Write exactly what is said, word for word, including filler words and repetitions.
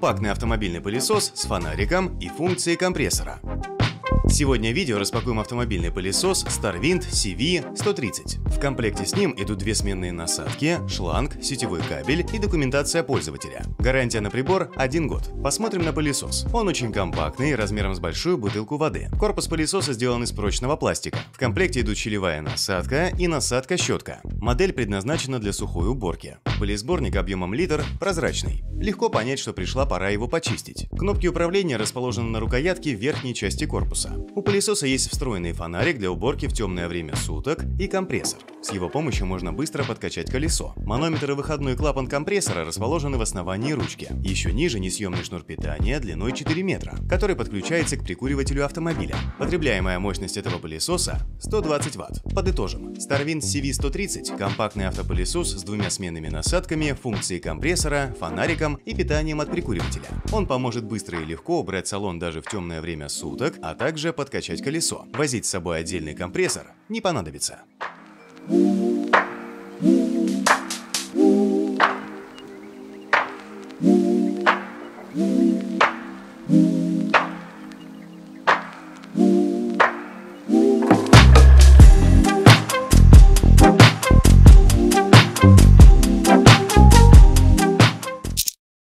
Компактный автомобильный пылесос с фонариком и функцией компрессора. Сегодня в видео распакуем автомобильный пылесос StarWind си ви сто тридцать. В комплекте с ним идут две сменные насадки, шланг, сетевой кабель и документация пользователя. Гарантия на прибор – один год. Посмотрим на пылесос. Он очень компактный, размером с большую бутылку воды. Корпус пылесоса сделан из прочного пластика. В комплекте идут щелевая насадка и насадка-щетка. Модель предназначена для сухой уборки. Пылесборник объемом литр прозрачный. Легко понять, что пришла пора его почистить. Кнопки управления расположены на рукоятке в верхней части корпуса. У пылесоса есть встроенный фонарик для уборки в темное время суток и компрессор. С его помощью можно быстро подкачать колесо. Манометр и выходной клапан компрессора расположены в основании ручки. Еще ниже несъемный шнур питания длиной четыре метра, который подключается к прикуривателю автомобиля. Потребляемая мощность этого пылесоса – сто двадцать ватт. Подытожим. StarWind си ви сто тридцать – компактный автопылесос с двумя сменными насадками, функцией компрессора, фонариком и питанием от прикуривателя. Он поможет быстро и легко убрать салон даже в темное время суток, а также подкачать колесо. Возить с собой отдельный компрессор не понадобится.